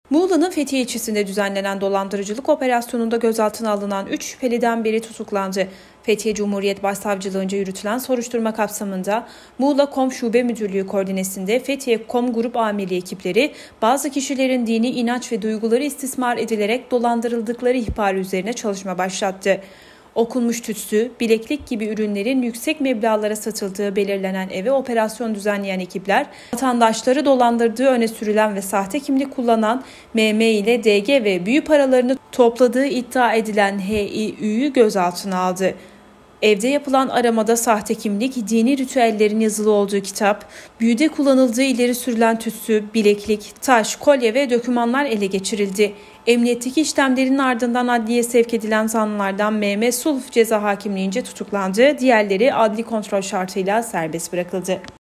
Muğla'nın Fethiye ilçesinde düzenlenen dolandırıcılık operasyonunda gözaltına alınan 3 şüpheliden biri tutuklandı. Fethiye Cumhuriyet Başsavcılığınca yürütülen soruşturma kapsamında Muğla.com Şube Müdürlüğü koordinesinde Fethiye.com Grup Amirliği ekipleri bazı kişilerin dini inanç ve duyguları istismar edilerek dolandırıldıkları ihbarı üzerine çalışma başlattı. Okunmuş tütsü, bileklik gibi ürünlerin yüksek meblağlara satıldığı belirlenen eve operasyon düzenleyen ekipler, vatandaşları dolandırdığı öne sürülen ve sahte kimlik kullanan MM ile DG ve büyü paralarını topladığı iddia edilen HİÜ'yü gözaltına aldı. Evde yapılan aramada sahte kimlik, dini ritüellerin yazılı olduğu kitap, büyüde kullanıldığı ileri sürülen tütsü, bileklik, taş, kolye ve dokümanlar ele geçirildi. Emniyetteki işlemlerin ardından adliyeye sevk edilen zanlılardan Mehmet Sulh ceza hakimliğince tutuklandı, diğerleri adli kontrol şartıyla serbest bırakıldı.